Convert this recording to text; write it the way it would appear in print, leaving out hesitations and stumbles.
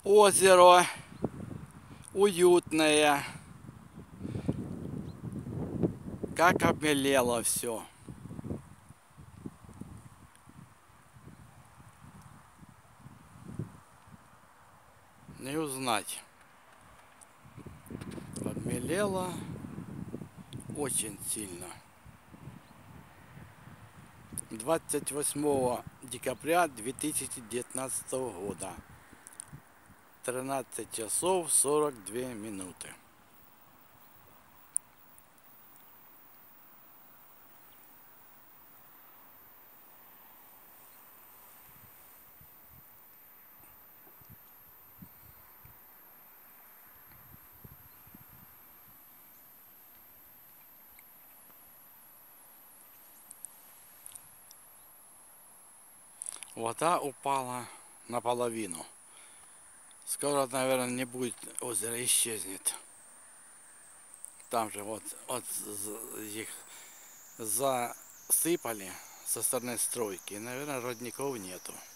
Озеро уютное, как обмелело все. Не узнать. Обмелело очень сильно. 28 декабря 2019 года. 13 часов 42 минуты. Вода упала наполовину. Скоро, наверное, не будет озера, исчезнет. Там же вот их засыпали со стороны стройки. И, наверное, родников нету.